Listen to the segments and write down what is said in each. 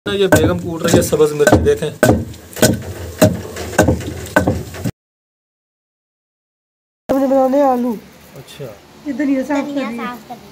ये बेगम कूट रही है सब्ज मिर्च, देखें। बनाने आलू। अच्छा, ये धनिया साफ कर रही है।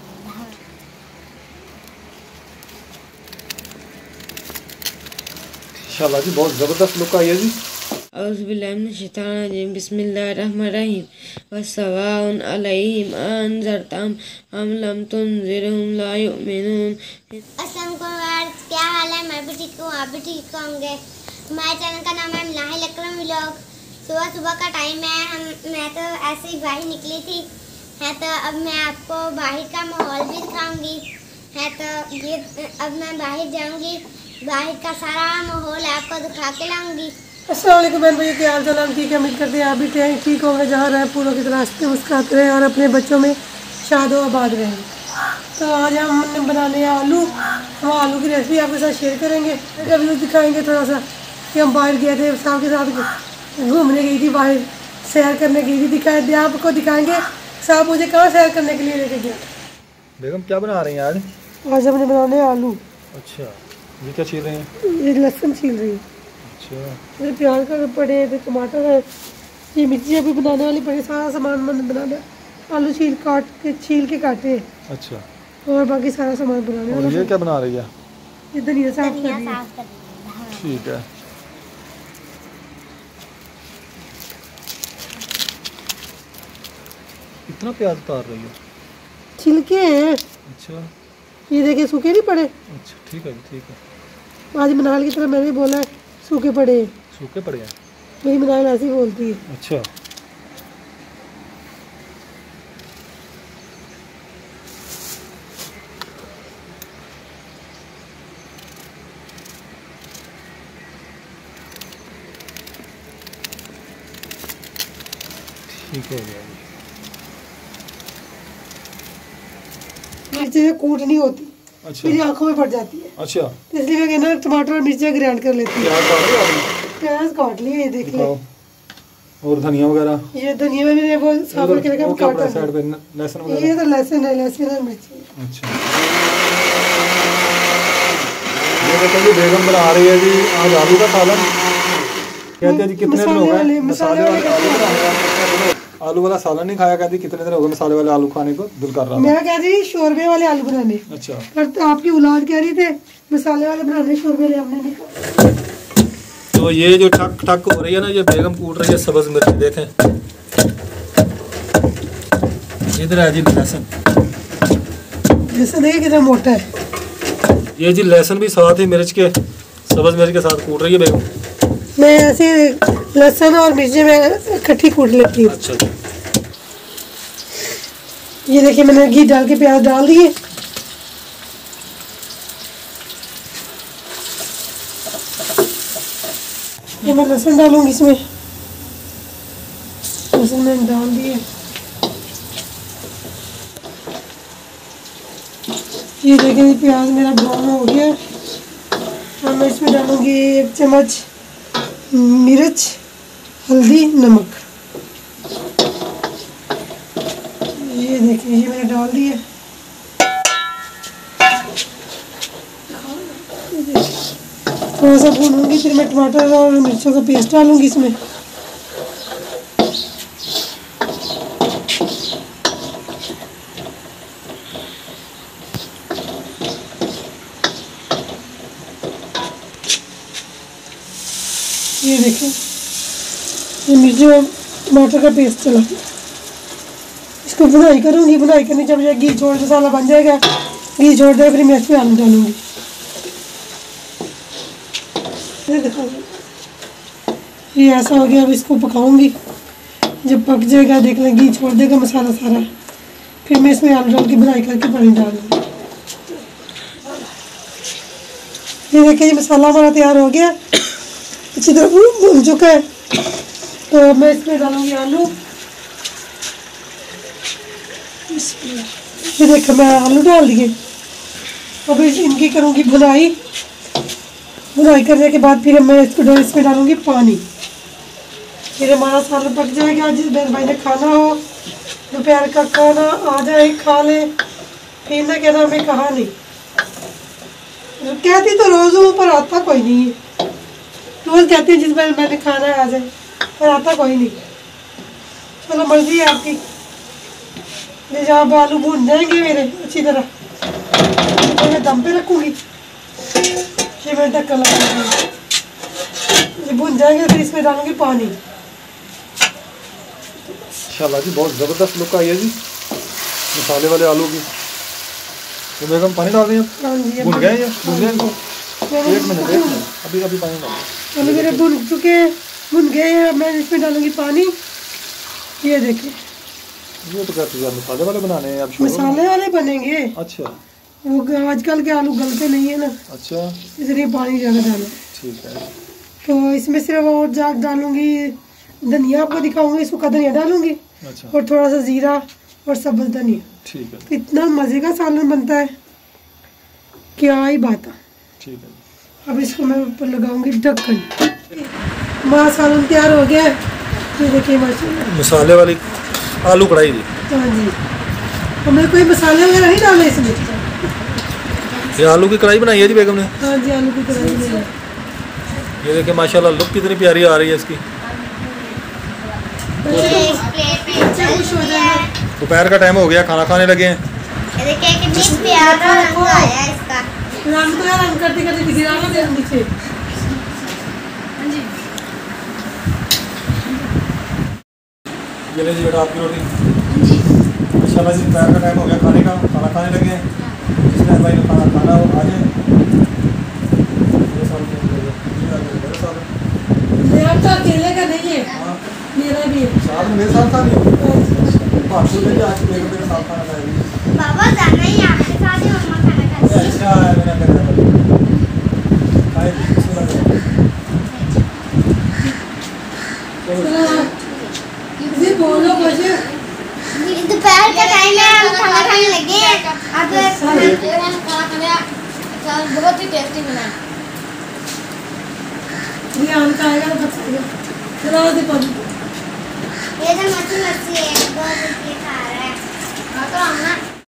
इंशाल्लाह जी बहुत जबरदस्त लुक आई है जी। औज़ुबिल्लाहिमिनश्शैतानिर्रजीम बिस्मिल्लाहिर्रहमानिर्रहीम वस्सवाउन अलैहिम अनज़रतहुम अम लम तुनज़िरहुम ला युमिनून। अस्सलाम वालेकुम, क्या हाल है? मैं भी ठीक हूँ, आप भी ठीक होंगे। हमारे चैनल का नाम है नाहिल अकरम व्लॉग। सुबह सुबह का टाइम है, मैं तो ऐसे ही बाहर निकली थी तो अब मैं आपको बाहर का माहौल भी दिखाऊंगी तो ये अब मैं बाहर जाऊंगी, बाहर का सारा माहौल आपको दिखा के लाऊंगी। अस्सलाम वालेकुम बहन भाई, क्या हाल चाल? हम ठीक है, उम्मीद करते हैं आप भी ठीक होंगे। जहाँ रहे पूरों की तरह हंसते मुस्कुराते रहें और अपने बच्चों में शाद व आबाद रहें। तो आज हम बनाने हैं आलू। हम आलू की रेसिपी आपके साथ शेयर करेंगे, व्यू दिखाएंगे थोड़ा सा कि हम बाहर गए थे, साहब के साथ घूमने गई थी, बाहर सैर करने गई थी। दिखाए आपको दिखाएंगे साहब मुझे कहाँ सैर करने के लिए लेके गया। बेगम क्या बना रही हैं आज? आज हमने बनाने हैं आलू। अच्छा, ये क्या छील रही हैं? ये लहसुन छील रही है। अच्छा, इधर प्याज का पड़े, इधर टमाटर है, ये मिर्चियाँ भी बनाने वाली पड़ी, सारा सामान मैंने बनाना है। आलू छील के काटे। अच्छा, और बाकी सारा सामान बनाने वाला। और ये क्या बना रही है? ये धनिया साफ कर रही है। ठीक है। कितना प्याज उतार रही है? छिलके हैं। अच्छा, ये देखिए सूखे नहीं पड़े। अच्छा ठीक है, ठीक है। आज मनाल की तरह मैंने बोला है सूखे पड़े, सूखे पड़ गए। मेरी मनाल ऐसी बोलती है। अच्छा, ठीक हो गया। मिर्ची कूट नहीं होती, अच्छा, मेरी आंखों में पड़ जाती है। अच्छा, तो इसलिए मैं कहना टमाटर और मिर्चियाँ ग्राइंड कर लेती हूँ। प्याज काट लिए, ये देख लो। और धनिया वगैरह? ये धनिया मैंने वो साफ करके रखा, काटा है। साइड पे लहसुन वगैरह? ये तो लहसुन है, लहसुन और मिर्ची। अच्छा, ये देखो जी बेगम बना रही है जी आज आलू का सालन। कहते हैं जी कितने दिन हो गए मसाले वाले आलू वाला सालन नहीं खाया। कहती कितने दिन हो गए मसाले वाले आलू खाने को दिल कर रहा। मैं कह रही शोरबे वाले आलू बनाने। अच्छा, पर तो आपकी औलाद कह रही थे मसाले वाले बनाने, शोरबे वाले हमने नहीं खाए। तो ये जो ठक ठक हो रही है ना, ये बेगम कूट रही है सब्ज मिर्च, देखें। इधर है जी लहसुन। लहसुन देखिए कितना मोटा है। ये जी लहसुन भी साथ ही मिर्च के, सब्ज मिर्च के साथ कूट रही है बेगम। मैं ऐसे लहसुन और मिर्ची में इकट्ठी कूट लेती हूँ। अच्छा, ये देखिए मैंने घी डाल के प्याज डाल दिए। ये मैं लहसुन डालूंगी इसमें। लहसुन मैंने डाल दिए। ये देखिए प्याज मेरा ब्राउन हो गया और मैं इसमें डालूंगी 1 चम्मच मिर्च, हल्दी, नमक। ये देखिए ये मैंने डाल दिया। थोड़ा सा भूनूंगी, फिर मैं टमाटर और मिर्चों का पेस्ट डालूंगी इसमें। ये देखिए ये मिर्ची और टमाटर का पेस्ट चला गया। इसको भुनाई करूँगी, भुनाई करने जब ये घी छोड़ मसाला बन जाएगा, घी छोड़ दे, फिर मैं इसमें आलू डालूंगी। ये ऐसा हो गया, अब इसको पकाऊंगी। जब पक जाएगा देख लें, घी छोड़ देगा मसाला सारा, फिर मैं इसमें आलू डाल के भुनाई करके पानी डालूंगी। ये देखिए ये मसाला हमारा तैयार हो गया, अच्छी तरह भून चुका है। तो मैं इसमें डालूंगी आलू। ये देखो मैं आलू डाल दिए। अब इनकी करूँगी भुनाई। भुनाई करने के बाद फिर मैं इसमें डालूंगी पानी। फिर हमारा सालन पक जाएगा। जिस बहन भाई ने खाना हो, दोपहर का खाना आ जाए खा ले, फिर ना कहना हमें कहा नहीं। कहती तो रोज हूँ पर आता कोई नहीं है। रोज कहती है जिस बार मैंने खाना है आ जाए, पर आता कोई नहीं। चलो मर्जी है आपकी। जब आलू भून जाएंगे मेरे अच्छी तरह तो मैं दम पे रखूँगी, फिर मैं ढक्कन लगाऊंगी। जब भून जाएंगे फिर इसमें डालूंगी पानी। माशाल्लाह जी बहुत ज़बरदस्त लुक आई है जी मसाले वाले आलू की। तो बेगम पानी डाल दें, हाँ जी, भून गए ये, भून गए इनको। एक मिनट अभी अभी पानी डाल। चलो मेरे भुन चुके हैं, भुन गए हैं। अब मैं इसमें डालूंगी पानी। ये देखिए ये तो कहते हैं मसाले वाले बनाने हैं अब। मसाले वाले बनेंगे। अच्छा वो आजकल के आलू गलते नहीं है ना, अच्छा इसलिए पानी ज़्यादा डालना। ठीक है। तो इसमें सिर्फ और जाग डालूंगी धनिया, आपको दिखाऊंगी सूखा धनिया डालूंगी अच्छा और थोड़ा सा जीरा और सब्ज धनिया। ठीक है तो इतना मज़े का सालन बनता है, क्या ही बात है। ठीक है। अब इसको मैं ऊपर लगाऊंगी ढक्कन। माँ सालन तैयार हो गया है। ये देखिए माशाल्लाह मसाले वाली आलू कढ़ाई जी। हाँ जी, हमने कोई मसाले वगैरह नहीं डाले इसमें। ये आलू की कढ़ाई बनाई है जी बेगम ने। हाँ जी, आलू की कढ़ाई में। ये देखिए माशाल्लाह लुक कितनी प्यारी आ रही है इसकी। ये इस प्लेट में बच्चे खुश हो जाएंगे। दोपहर का टाइम हो गया, खाना खाने लगे हैं। ये देखिए कितनी प्यारा रंग आया है इसका। रंग तो यार रंग करते करते गिरा ना दे नीचे। ये ले जी बेटा आपकी रोटी। माशाल्लाह जी दोपहर का टाइम हो गया खाने का, खाना खाने लगे हैं। जिसने भाई ने खाना खाना हो आ जाए। मेरा तो अकेले का नहीं है, मेरा भी है। साथ में मेरे साथ खा लिया। भाषु ने भी आज बेगम मेरे साथ खाना खाया। बाबा जाना ही आपके साथ ही मम्मा खाना खाती है। अच्छा है मेरा खाए जी बोलो कुछ। दोपहर का टाइम है, हम खाना खाने लगे हैं। अब बहुत ही टेस्टी बना है। ये आम का आएगा तो बताएगा। चलो दे पानी। ये तो मच्छी मच्छी है, बहुत अच्छी खा रहा है। हाँ तो हम ना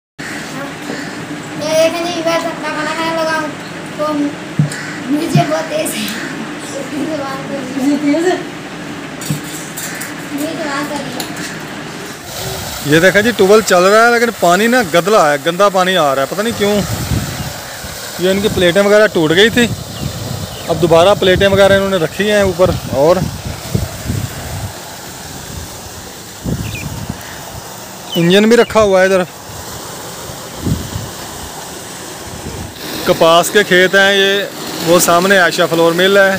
ये देखें जी, मैं सबका खाना खाने लगा हूँ तो मुझे बहुत तेज है। ये तेज है। ये देखा जी ट्यूबवेल चल रहा है लेकिन पानी ना गदला है, गंदा पानी आ रहा है, पता नहीं क्यों। ये इनकी प्लेटें वगैरह टूट गई थी, अब दोबारा प्लेटें वगैरह इन्होंने रखी हैं ऊपर। और इंजन भी रखा हुआ है इधर। कपास के खेत हैं ये, वो सामने आयशा फ्लोर मिल है।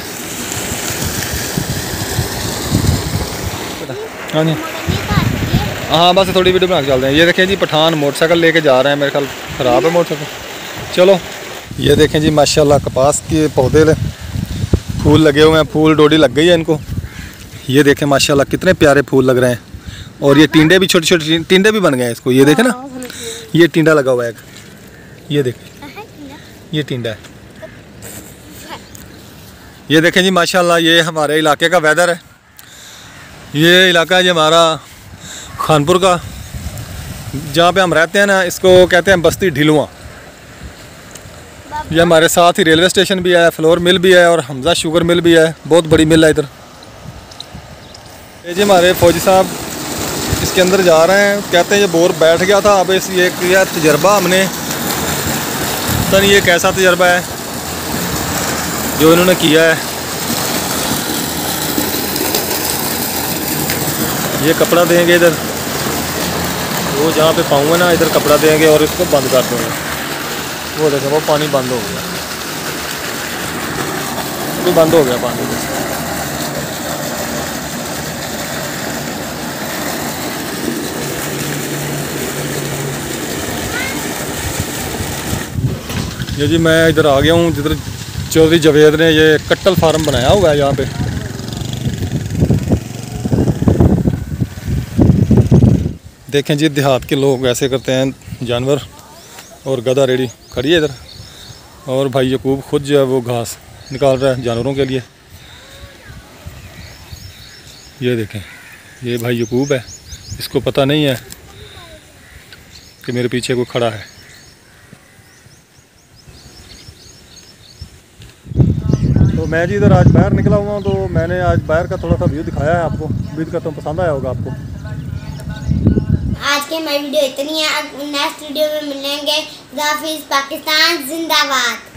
हाँ जी हाँ बस थोड़ी वीडियो बना के चलते हैं। ये देखें जी पठान मोटरसाइकिल लेके जा रहे हैं, मेरे ख्याल ख़राब है मोटरसाइकिल। चलो ये देखें जी माशाल्लाह कपास के पौधे फूल लगे हुए हैं, फूल डोडी लग गई है इनको। ये देखें माशाल्लाह कितने प्यारे फूल लग रहे हैं। और ये टिंडे भी, छोटे छोटे टिंडे भी बन गए हैं इसको। ये देखें ना, ये टिंडा लगा हुआ है एक, ये देखें ये टिंडा है। ये देखें जी माशाल्लाह ये हमारे इलाके का वेदर है। ये इलाका है हमारा खानपुर का, जहाँ पे हम रहते हैं ना, इसको कहते हैं बस्ती ढिलुआ। ये हमारे साथ ही रेलवे स्टेशन भी है, फ्लोर मिल भी है और हमजा शुगर मिल भी है, बहुत बड़ी मिल है इधर। ये जी हमारे फौजी साहब इसके अंदर जा रहे हैं, कहते हैं ये बोर बैठ गया था, अब इस ये किया तजर्बा हमने, पता नहीं ये कैसा तजर्बा है जो इन्होंने किया है। ये कपड़ा देंगे इधर, वो जहाँ पे पाऊँगा ना इधर कपड़ा देंगे और इसको बंद कर देंगे। वो देखें वो पानी बंद हो गया, वो बंद हो गया पानी। ये जी मैं इधर आ गया हूँ जिधर चौधरी जावेद ने ये कट्टल फार्म बनाया हुआ है यहाँ पे। देखें जी देहात के लोग ऐसे करते हैं, जानवर और गधा रेडी खड़ी है इधर, और भाई यकूब खुद जो है वो घास निकाल रहा है जानवरों के लिए। ये देखें ये भाई यकूब है, इसको पता नहीं है कि मेरे पीछे कोई खड़ा है। तो मैं जी इधर आज बाहर निकला हुआ हूँ, तो मैंने आज बाहर का थोड़ा सा व्यू दिखाया है आपको। उम्मीद करता हूँ पसंद आया होगा आपको। आज के हमारी वीडियो इतनी है, नेक्स्ट वीडियो में मिलेंगे। खुदा हाफिज़, पाकिस्तान जिंदाबाद।